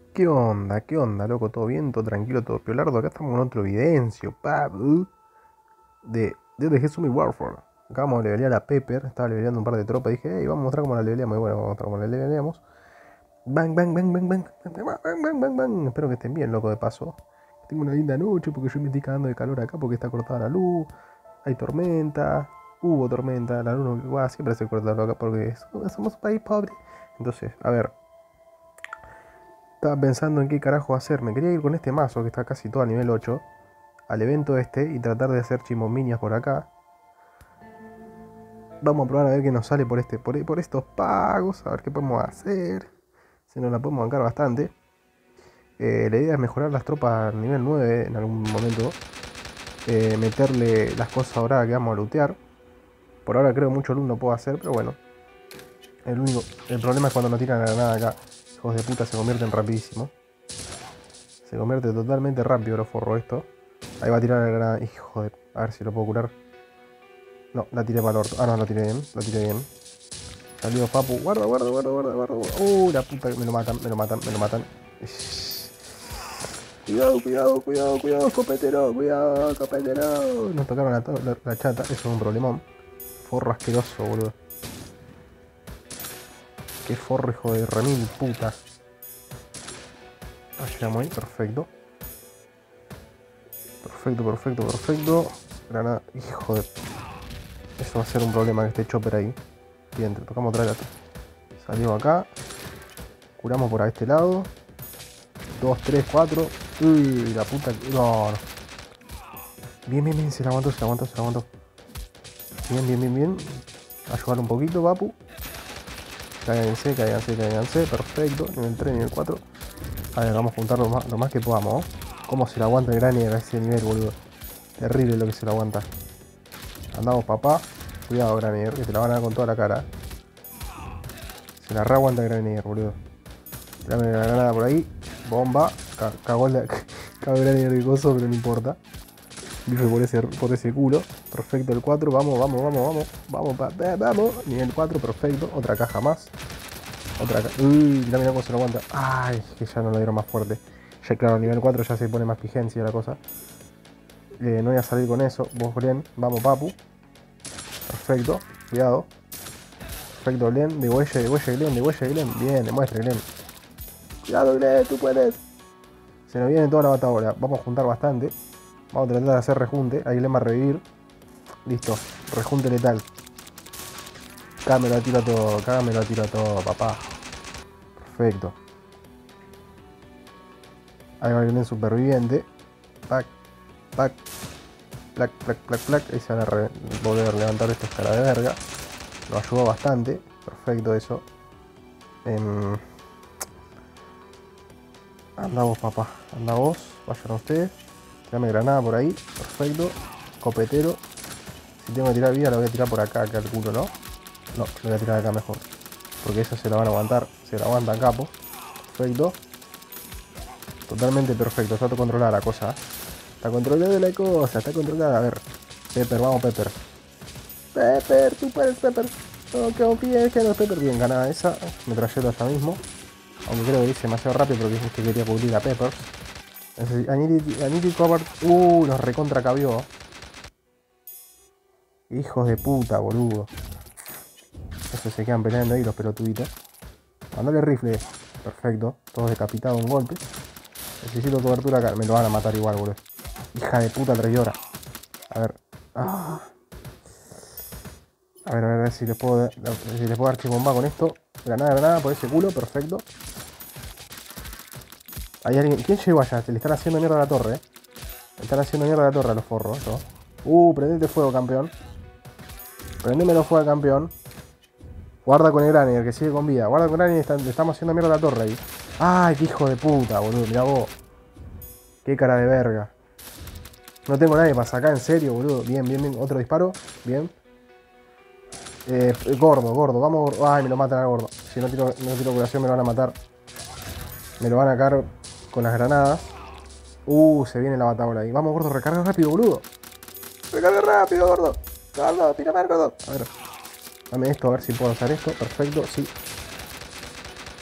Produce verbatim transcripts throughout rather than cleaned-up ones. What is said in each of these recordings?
¿Qué onda? ¿Qué onda, loco? ¿Todo bien? ¿Todo tranquilo? ¿Todo piolardo? Acá estamos con otro evidencio, papu. De, de, de Jesús Warfare. Acabamos de levelear a Pepper. Estaba leveleando un par de tropas. Dije, hey, vamos a mostrar cómo la leveleamos. Y bueno, vamos a mostrar cómo la leveleamos. Bang, bang, bang, bang, bang. Bang, bang, bang, bang, bang. Espero que estén bien, loco, de paso. Tengo una linda noche porque yo me estoy cagando de calor acá porque está cortada la luz. Hay tormenta. Hubo tormenta. La luz no, guau, siempre se corta acá porque somos somos un país pobre. Entonces, a ver. Estaba pensando en qué carajo hacer. Me quería ir con este mazo que está casi todo a nivel ocho al evento este y tratar de hacer chimominias por acá. Vamos a probar a ver qué nos sale por este por, por estos pagos, a ver qué podemos hacer. Si nos la podemos bancar bastante. Eh, la idea es mejorar las tropas a nivel nueve en algún momento. Eh, meterle las cosas ahora que vamos a lootear. Por ahora creo mucho loot no puedo hacer, pero bueno. El único. El problema es cuando no tiran la granada acá. Hijos de puta se convierten rapidísimo. Se convierte totalmente rápido los forro esto. Ahí va a tirar la granada. Hijo de. A ver si lo puedo curar. No, la tiré para el orto. Ah, no, la tiré bien. La tiré bien. Salió Papu. Guarda, guarda, guarda, guarda, guarda. Uh, la puta. Me lo matan, me lo matan, me lo matan. Cuidado, cuidado, cuidado, cuidado, copetero. Cuidado, copetero. Nos tocaron la, la, la chata. Eso es un problemón. Forro asqueroso, boludo. Qué forro, hijo de remil puta. Ah, llegamos ahí. Perfecto. Perfecto, perfecto, perfecto. Granada. Hijo de... Eso va a ser un problema que esté chopper ahí. Bien, te tocamos traer a... Salió acá. Curamos por este lado. dos, tres, cuatro. Uy, la puta... No, no. Bien, bien, bien. Se la aguantó, se la aguantó, se la aguantó. Bien, bien, bien, bien. Ayudar un poquito, papu. Cáiganse, cáiganse, cáiganse. Perfecto. Nivel tres, nivel cuatro. A ver, vamos a juntar lo más, lo más que podamos, ¿no? Cómo se la aguanta el Granier a ese nivel, boludo. Terrible lo que se la aguanta. Andamos, papá. Cuidado, Granier, que te la van a dar con toda la cara. Se la reaguanta el Granier, boludo. Dame la granada por ahí. Bomba. Ca cagó el, cagó el Granier de coso, pero no importa. Bife por ese, por ese culo. Perfecto el cuatro. Vamos, vamos, vamos, vamos. Vamos, pa, pa, vamos. Nivel cuatro, perfecto. Otra caja más. Otra caja. Uy, mira, mira cómo se lo aguanta. Ay, que ya no lo dieron más fuerte. Ya claro, nivel cuatro ya se pone más vigencia la cosa. Eh, no voy a salir con eso. Vos, Glen. Vamos, papu. Perfecto. Cuidado. Perfecto, Glen. De huelle, de huelle, Glen. De huelle, Glen. Bien, demuestre, Glen. Cuidado, Glen. Tú puedes. Se nos viene toda la batalla. Vamos a juntar bastante. Vamos a tratar de hacer rejunte. Ahí Glen va a revivir. Listo. Rejunte letal. Acá me lo tiro todo. Acá me lo tiro todo, papá. Perfecto. Ahí va el Glen superviviente. Pac. Pac. Plac, plac, plac, plac. Ahí se van a volver a levantar esta escala de verga. Nos ayudó bastante. Perfecto eso. Eh, anda vos, papá. Anda vos. Vayan ustedes. Tirame granada por ahí. Perfecto. Copetero. Si tengo que tirar vida, la voy a tirar por acá, calculo, ¿no? No, lo voy a tirar acá mejor. Porque esa se la van a aguantar. Se la aguantan capo. Perfecto. Totalmente perfecto. Está todo controlada la cosa. Está controlada la cosa. Está controlada. A ver. Pepper, vamos, Pepper. Pepper, tú puedes, Pepper. No confíes que no, Pepper. Bien, ganada esa. Me trayó ya mismo. Aunque creo que hice demasiado rápido porque es que quería cubrir a Pepper. I need it, I need it covered. Uh, nos recontra cabió. Hijos de puta, boludo. Esos se quedan peleando ahí los pelotuditos. Mandale rifle. Perfecto. Todos decapitados un golpe. Necesito cobertura acá. Me lo van a matar igual, boludo. Hija de puta traidora. A ver. Ah. A ver, a ver, a ver si les puedo, si les puedo dar chibomba con esto. Granada, granada por ese culo. Perfecto. Hay alguien. ¿Quién llegó allá? Se le están haciendo mierda a la torre, eh. Le están haciendo mierda a la torre a los forros, ¿no? Uh, prendete fuego, campeón. Prendémelo fuego, campeón. Guarda con el Granier, que sigue con vida. Guarda con el Granier, le estamos haciendo mierda a la torre ahí. Ay, qué hijo de puta, boludo. Mirá vos. Qué cara de verga. No tengo nadie para sacar, en serio, boludo. Bien, bien, bien. Otro disparo. Bien. Eh, gordo, gordo. Vamos. Ay, me lo matan al gordo. Si no tiro, no tiro curación, me lo van a matar. Me lo van a caer con las granadas. Uh, se viene la batalla ahí. Vamos, gordo, recarga rápido, boludo. Recarga rápido, gordo. Gordo, tírame, gordo. A ver. Dame esto, a ver si puedo hacer esto. Perfecto, sí.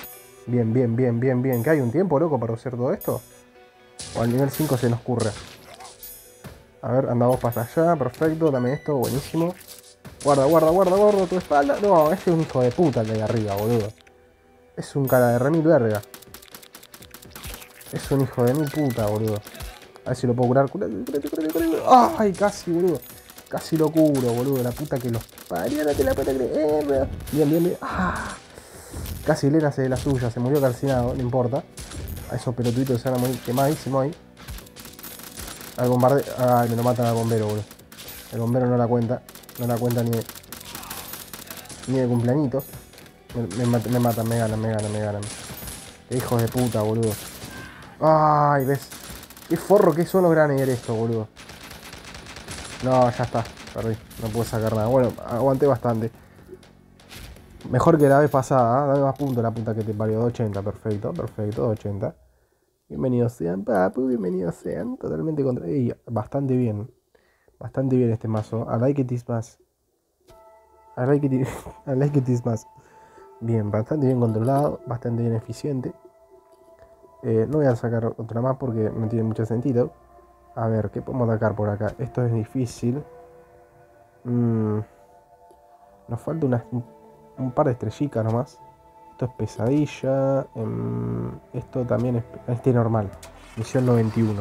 Bien, bien, bien, bien, bien. ¿Que hay un tiempo, loco, para hacer todo esto? O al nivel cinco se nos curre. A ver, anda vos para allá. Perfecto, dame esto, buenísimo. Guarda, guarda, guarda, guarda tu espalda. No, este es un hijo de puta el de ahí arriba, boludo. Es un cara de remil verga. Es un hijo de mi puta, boludo. A ver si lo puedo curar. Curate, curate, curate, curate. ¡Ay, casi, boludo! Casi lo curo, boludo. La puta que los parió, no te la puedo creer. Bien, bien, bien. ¡Ah! Casi Lena hace de la suya. Se murió calcinado, no importa. A esos pelotuditos se van a morir quemadísimos ahí. Al bombardeo. Ay, me lo matan al bombero, boludo. El bombero no la cuenta. No la cuenta ni de, ni de cumpleañitos. Me, me, me matan, me ganan, me ganan, me ganan. Qué hijos de puta, boludo. Ay, ves. Qué forro que son los Granader esto, boludo. No, ya está. Perdí. No puedo sacar nada. Bueno, aguanté bastante. Mejor que la vez pasada. ¿eh? Dame más puntos la puta que te parió. doscientos ochenta, perfecto, perfecto, doscientos ochenta. Bienvenidos sean, papu, bienvenidos sean. Totalmente contra... Y bastante bien. Bastante bien este mazo. I like it this más. I like it, I like it this más. Bien, bastante bien controlado. Bastante bien eficiente. Eh, no voy a sacar otra más porque no tiene mucho sentido. A ver, ¿qué podemos atacar por acá? Esto es difícil. Mm, nos falta una, un, un par de estrellitas nomás. Esto es pesadilla. Um, esto también es... Este es normal. Misión noventa y uno.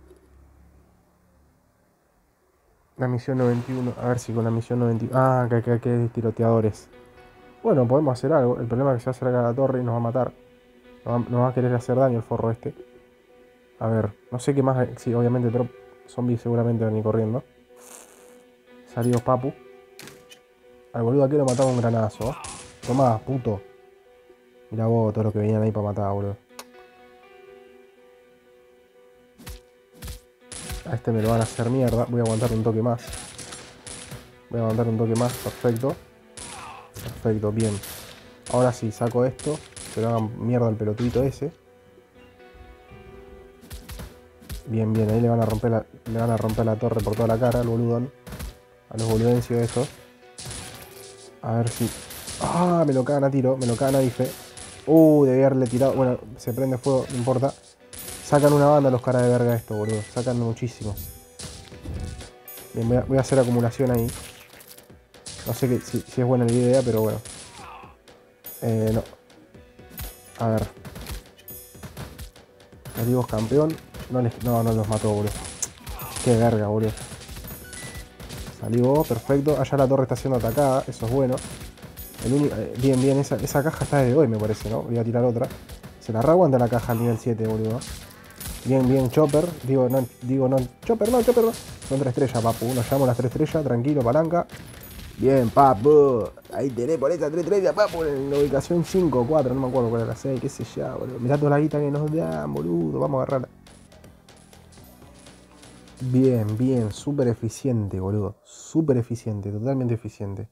La misión noventa y uno. A ver si con la misión noventa y uno... Ah, que hay que tiroteadores. Bueno, podemos hacer algo. El problema es que se va a acercar a la torre y nos va a matar. Nos va, nos va a querer hacer daño el forro este. A ver, no sé qué más... Sí, obviamente drop zombies seguramente van a ir corriendo. Salió papu. Al boludo aquí lo mataba un granazo. Tomá, puto. Mirá vos, todos los que venían ahí para matar, boludo. A este me lo van a hacer mierda. Voy a aguantar un toque más. Voy a aguantar un toque más, perfecto. Perfecto, bien. Ahora sí, saco esto. Que lo hagan mierda el pelotudito ese. Bien, bien, ahí le van a romper la, le van a romper la torre por toda la cara al boludón. A los boludencios estos. A ver si... ¡Ah! Me lo cagan a tiro, me lo cagan a bife. Uh, debí haberle tirado... Bueno, se prende fuego, no importa. Sacan una banda los caras de verga esto, boludo. Sacan muchísimo. Bien, voy a, voy a hacer acumulación ahí. No sé que, si, si es buena la idea, pero bueno. Eh, no. A ver. Olivos campeón. No, les, no, no los mató, boludo. Qué verga, boludo. Salió, perfecto. Allá la torre está siendo atacada, eso es bueno. El único, eh, bien, bien, esa, esa caja está desde hoy, me parece, ¿no? Voy a tirar otra. Se la reaguanta la caja al nivel siete, boludo. Bien, bien, Chopper. Digo, no, digo, no, Chopper, no, Chopper no. Son tres estrellas, papu. Nos llevamos las tres estrellas, tranquilo, palanca. Bien, papu. Ahí tenés por esa tres estrellas, papu. En la ubicación cinco, cuatro, no me acuerdo cuál era la seis, qué sé yo, boludo. Mirá toda la guita que nos dan, boludo. Vamos a agarrarla. Bien, bien, súper eficiente, boludo. Súper eficiente, totalmente eficiente.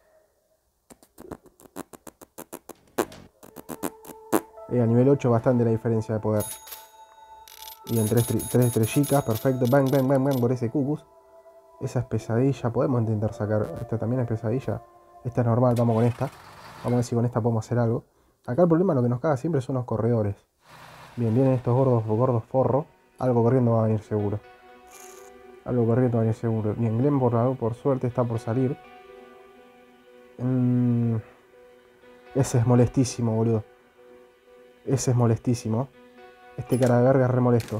Eh, a nivel ocho bastante la diferencia de poder. Y en tres, tres estrellitas, perfecto. Bang, bang, bang, bang por ese cucus. Esa es pesadilla, podemos intentar sacar. Esta también es pesadilla. Esta es normal, vamos con esta. Vamos a ver si con esta podemos hacer algo. Acá el problema, lo que nos caga siempre son los corredores. Bien, vienen estos gordos, gordos forros. Algo corriendo va a venir seguro. Algo corriendo va a venir seguro. Bien, Glenn por, por suerte está por salir. Mm, ese es molestísimo, boludo. Ese es molestísimo. Este cara de verga es re molesto.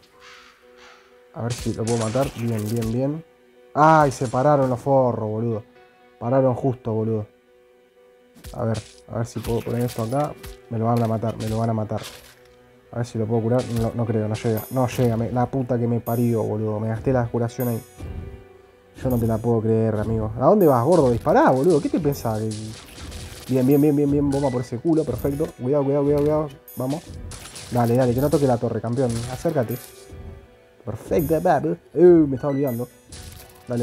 A ver si lo puedo matar. Bien, bien, bien. ¡Ay! Se pararon los forros, boludo. Pararon justo, boludo. A ver, a ver si puedo poner esto acá. Me lo van a matar, me lo van a matar. A ver si lo puedo curar. No, no creo, no llega. No llega, me, la puta que me parió, boludo. Me gasté la curación ahí. Yo no te la puedo creer, amigo. ¿A dónde vas, gordo? Dispará, boludo. ¿Qué te pensás? Bien, bien, bien, bien, bien. Bomba por ese culo, perfecto. Cuidado, cuidado, cuidado, cuidado. Vamos. Dale, dale, que no toque la torre, campeón. Acércate. Perfecto, papu. Uh, me estaba olvidando. Dale.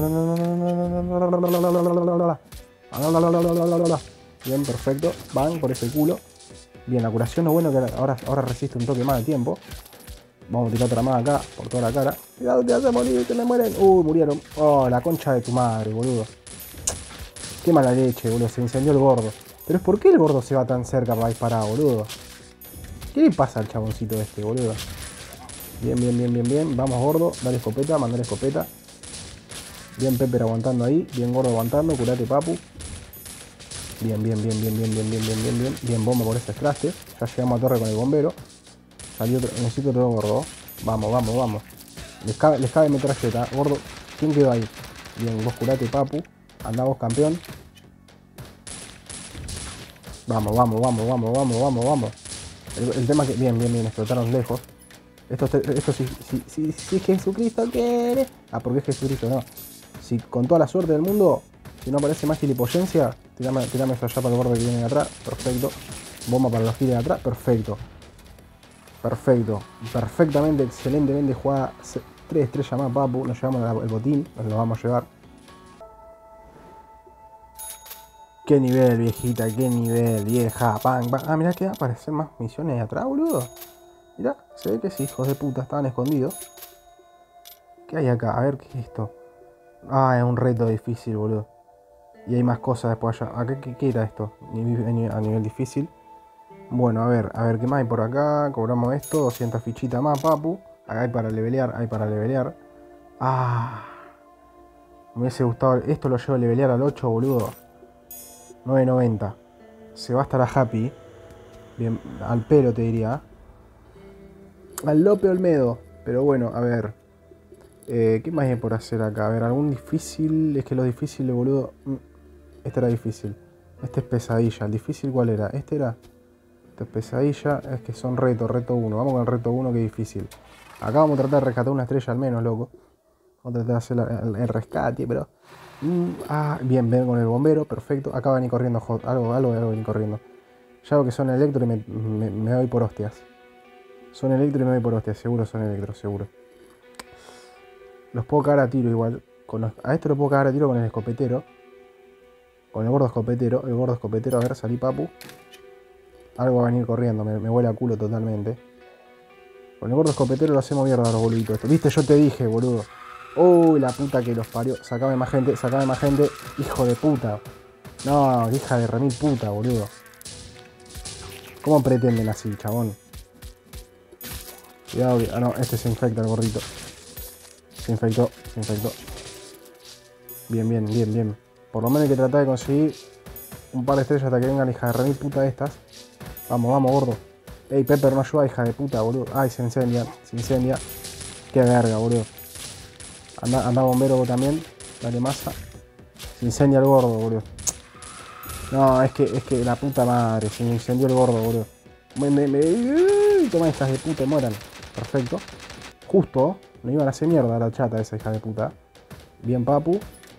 Bien, perfecto. Van por ese culo. Bien, la curación es bueno que ahora, ahora resiste un toque más de tiempo. Vamos a tirar otra más acá, por toda la cara. Cuidado, te vas a morir, que me mueren. Uy, murieron. Oh, la concha de tu madre, boludo. Qué mala leche, boludo. Se incendió el gordo. Pero es por qué el gordo se va tan cerca para disparar, boludo. ¿Qué le pasa al chaboncito este, boludo? Bien, bien, bien, bien, bien. Vamos, gordo. Dale escopeta, mandale escopeta. Bien, Pepper aguantando ahí. Bien, gordo aguantando. Curate, papu. Bien, bien, bien, bien, bien, bien, bien, bien, bien, bien. Bien, bomba por ese traste. Ya llegamos a torre con el bombero. Salió otro. Necesito otro gordo. Vamos, vamos, vamos. Les cabe, les cabe metralleta. Gordo. ¿Quién quedó ahí? Bien, vos curate, papu. Andá vos, campeón. Vamos, vamos, vamos, vamos, vamos, vamos, vamos. El, el tema es que. Bien, bien, bien. Explotaron lejos. Esto, esto sí, sí, sí, sí, Jesucristo quiere. Ah, porque es Jesucristo, no. Si con toda la suerte del mundo, si no aparece más gilipollencia, tirame, tirame eso allá para el gordo que viene de atrás. Perfecto. Bomba para los giles de atrás. Perfecto. Perfecto. Perfectamente, excelentemente jugada. Tres estrellas más, papu. Nos llevamos el botín. Nos lo vamos a llevar. Qué nivel, viejita. Qué nivel, vieja. Bang, bang. Ah, mirá que aparecen más misiones de atrás, boludo. Mirá, se ve que sí, hijos de puta, estaban escondidos. ¿Qué hay acá? A ver, ¿qué es esto? Ah, es un reto difícil, boludo. Y hay más cosas después allá. ¿Acá qué, qué era esto? A nivel difícil. Bueno, a ver, a ver, ¿qué más hay por acá? Cobramos esto, doscientas fichitas más, papu. Acá hay para levelear, hay para levelear. Ah, me hubiese gustado. Esto lo llevo a levelear al ocho, boludo. nueve noventa. Se va a estar a happy. Bien, al pelo te diría. Al Lope Olmedo. Pero bueno, a ver. Eh, ¿Qué más hay por hacer acá? A ver, algún difícil. Es que lo difícil, boludo. Este era difícil. Este es pesadilla. ¿El difícil cuál era? Este era. Este es pesadilla. Es que son reto, reto uno. Vamos con el reto uno, que es difícil. Acá vamos a tratar de rescatar una estrella al menos, loco. Vamos a tratar de hacer la, el, el rescate, pero. Mm, ah, bien, ven con el bombero. Perfecto. Acá va a venir corriendo Hot. Algo, algo, algo va a venir corriendo. Ya veo que son electro y me, me, me voy por hostias. Son electro y me voy por hostias. Seguro son electro, seguro. Los puedo cagar a tiro igual. Con los, a este lo puedo cagar a tiro con el escopetero. Con el gordo escopetero. El gordo escopetero. A ver, salí, papu. Algo va a venir corriendo. Me, me huele a culo totalmente. Con el gordo escopetero lo hacemos mierda a los boluditos. Viste, yo te dije, boludo. Uy, la puta que los parió. Sacame más gente, sacame más gente. Hijo de puta. No, hija de remil puta, boludo. ¿Cómo pretenden así, chabón? Cuidado que... Ah, no, este se infecta el gordito. Se infectó, se infectó. Bien, bien, bien, bien. Por lo menos hay que tratar de conseguir un par de estrellas hasta que vengan, hija de remil puta de estas. Vamos, vamos, gordo. Ey, Pepper, no ayuda, hija de puta, boludo. Ay, se incendia, se incendia. Qué verga, boludo. Anda, anda bombero vos también. Dale masa. Se incendia el gordo, boludo. No, es que, es que la puta madre. Se me incendió el gordo, boludo. Me, me, me... Toma, estas de puta, mueran. Perfecto. Justo. Me iban a hacer mierda la chata esa hija de puta. Bien, papu.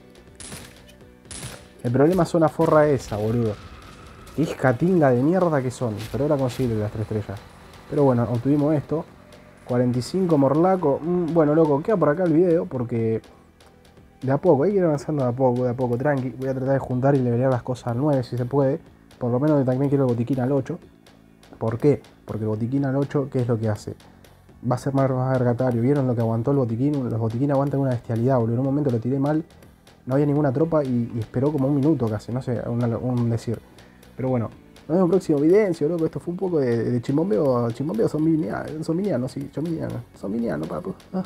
El problema son la forra esa, boludo. Qué escatinga de mierda que son. Pero ahora consigue las tres estrellas. Pero bueno, obtuvimos esto. cuarenta y cinco morlaco. Mm, bueno, loco, queda por acá el video porque... De a poco, hay que ir avanzando de a poco, de a poco, tranqui. Voy a tratar de juntar y levelear las cosas al nueve si se puede. Por lo menos también quiero el botiquín al ocho. ¿Por qué? Porque el botiquín al ocho, ¿qué es lo que hace? Va a ser más, más vergatario. ¿Vieron lo que aguantó el botiquín? Los botiquines aguantan una bestialidad, boludo. En un momento lo tiré mal. No había ninguna tropa y, y esperó como un minuto casi. No sé, una, un decir. Pero bueno, nos vemos en el próximo video, loco. Esto fue un poco de, de chimbombeo. Chimbombeo son minianos, son minianos, sí, son minianos. Son minianos, papu. Ah.